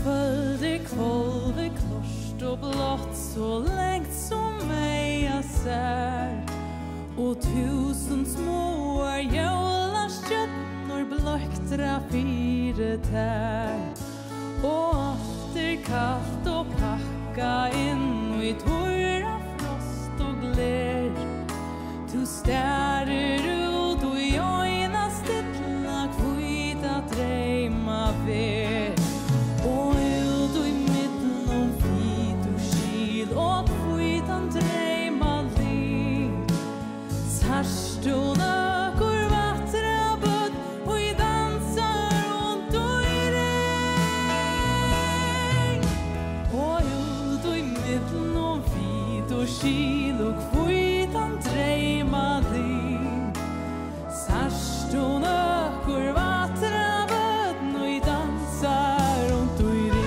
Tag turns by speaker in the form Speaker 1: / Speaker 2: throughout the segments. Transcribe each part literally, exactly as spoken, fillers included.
Speaker 1: kvölder kvolver klost och blått så längt som mig jag ser och tusen små jólastjörnor blöktra fyra tär och efter kallt och packa in i torra frost och gler du stärer ut och jag ena stilla kvita drömma ver och ut och i mitten om flit och skil och kvitan drömma liv sarstona kor vatra bud och i dansar runt och i regn och ut och i mitten om flit och skil och kvitan drömma liv sarstona kor vatra bud och i dansar runt och i regn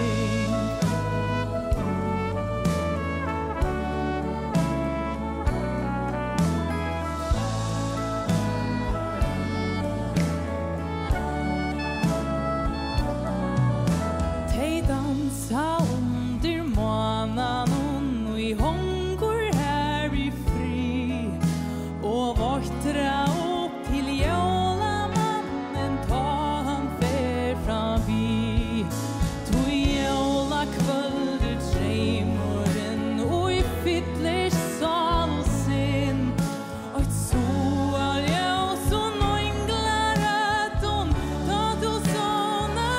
Speaker 1: Tei dansa under månaden och i hångor här i fri och vaktra upp till jólamannen ta han fer framvi tog jóla kvölder trämoren och i fyttlers sal och sin och ett soal ljus och nånglar att hon ta du såna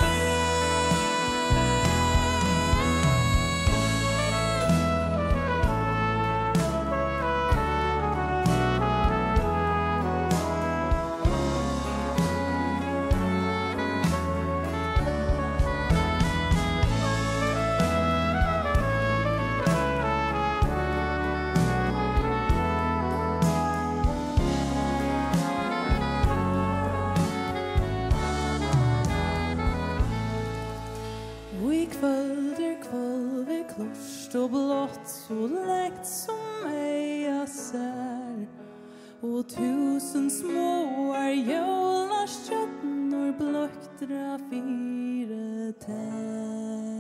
Speaker 1: och i kvölder kvolver klost och blått så läkt som mig jag ser och tusen små jólastjörnor blöktra fyra tär